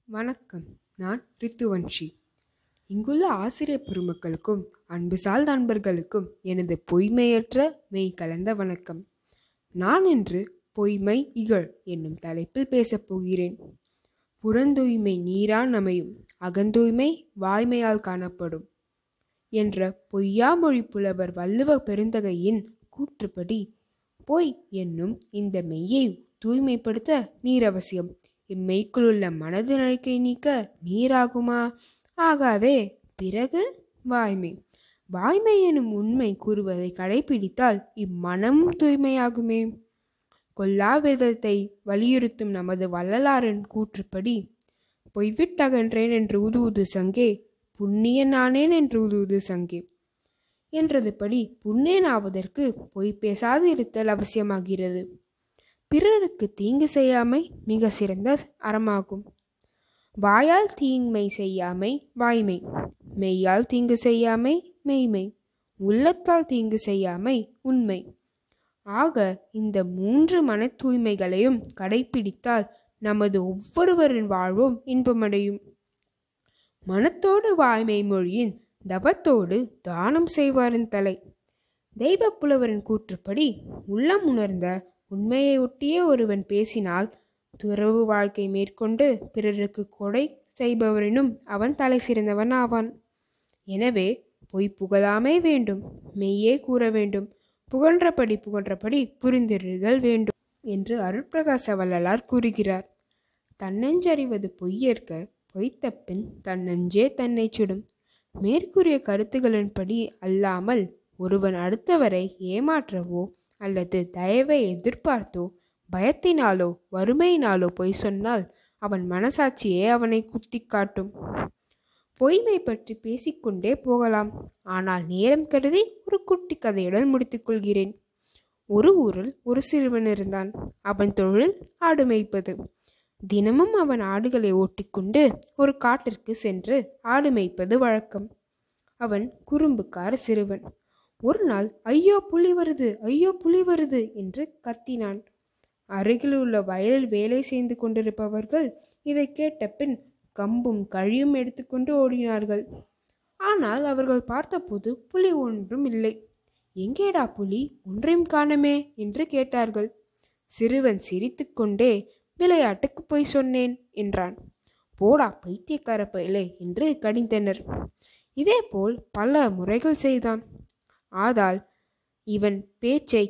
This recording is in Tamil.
வணக்கம். நான் ரித்துவன்ஷி. இங்குள்ள ஆசிரியர் பெருமக்களுக்கும் அன்புசால் நண்பர்களுக்கும் எனது பொய்மையற்ற மெய் கலந்த வணக்கம். நான் இன்று பொய்மை இகழ் என்னும் தலைப்பில் பேசப் போகிறேன். புறந்தூய்மை நீரான் அமையும், அகந்தூய்மை வாய்மையால் காணப்படும் என்ற பொய்யாமொழி புலவர் வள்ளுவ பெருந்தகையின் கூற்றுப்படி பொய் என்னும் இந்த மெய்யை தூய்மைப்படுத்த நீர் அவசியம். இம்மெய்க்குள்ள மனது நழுக்கை நீக்க நீராகுமா? ஆகாதே. பிறகு வாய்மை. வாய்மை எனும் உண்மை கூறுவதை கடைபிடித்தால் இம்மனமும் தூய்மையாகுமே. கொல்லாவிரதத்தை வலியுறுத்தும் நமது வள்ளலாரின் கூற்றுப்படி பொய்விட்டகன்றேன் என்று ஊது சங்கே, புண்ணியன் ஆனேன் என்று ஊது சங்கே என்றதுபடி புண்ணியன் ஆவதற்கு பொய் பேசாது இருத்தல் அவசியமாகிறது. பிறருக்கு தீங்கு செய்யாமை மிக சிறந்த அறமாகும். வாயால் தீமை செய்யாமை வாய்மை, மெய்யால் தீங்கு செய்யாமை மெய்மை, உள்ளத்தால் தீங்கு செய்யாமை உண்மை. ஆக இந்த 3 மன தூய்மைகளையும் கடைபிடித்தால் நமது ஒவ்வொருவரின் வாழ்வும் இன்பமடையும். மனத்தோடு வாய்மை மொழியின் தவத்தோடு தானம் செய்வாரின் தலை. தெய்வ புலவரின் கூற்றுப்படி உள்ளம் உணர்ந்த உண்மையை ஒட்டியே ஒருவன் பேசினால் துறவு வாழ்க்கை மேற்கொண்டு பிறருக்கு கொடை செய்பவரினும் அவன் தலை சிறந்தவன் ஆவான். எனவே பொய் புகழாமை வேண்டும், மெய்யே கூற வேண்டும், புகன்றபடி புரிந்திருதல் வேண்டும் என்று அருட்பிரகாச வள்ளலார் கூறுகிறார். தன்னெஞ்சறிவது பொய்யற்க, பொய்த்த பின் தன்னெஞ்சே தன்னை சுடும். மேற்கூறிய கருத்துகளின்படி அல்லாமல் ஒருவன் அடுத்தவரை ஏமாற்றவோ அல்லது தயவை எதிர்பார்த்தோ பயத்தினாலோ வறுமையினாலோ பொய் சொன்னால் அவன் மனசாட்சியே அவனை குத்தி காட்டும். பொய்மை பற்றி பேசிக்கொண்டே போகலாம். ஆனால் நேரம் கருதி ஒரு குட்டி கதையுடன் முடித்துக் கொள்கிறேன். ஒரு ஊரில் ஒரு சிறுவன் இருந்தான். அவன் தொழில் ஆடு மேய்ப்பது. தினமும் அவன் ஆடுகளை ஓட்டிக்கொண்டு ஒரு காட்டிற்கு சென்று ஆடு மேய்ப்பது வழக்கம். அவன் குறும்புக்கார சிறுவன். ஒரு நாள் ஐயோ புலி வருது, ஐயோ புலி வருது என்று கத்தினான். அருகில் உள்ள வயலில் வேலை செய்து கொண்டிருப்பவர்கள் இதை கேட்ட பின் கம்பும் கழியும் எடுத்துக்கொண்டு ஓடினார்கள். ஆனால் அவர்கள் பார்த்தபோது புலி ஒன்றும் இல்லை. எங்கேடா புலி, ஒன்றையும் காணமே என்று கேட்டார்கள். சிறுவன் சிரித்துக்கொண்டே விளையாட்டுக்கு போய் சொன்னேன் என்றான். போடா பைத்தியக்கார பயலே என்று கடிந்தனர். இதேபோல் பல முறைகள் செய்தான். ஆதால் இவன் பேச்சை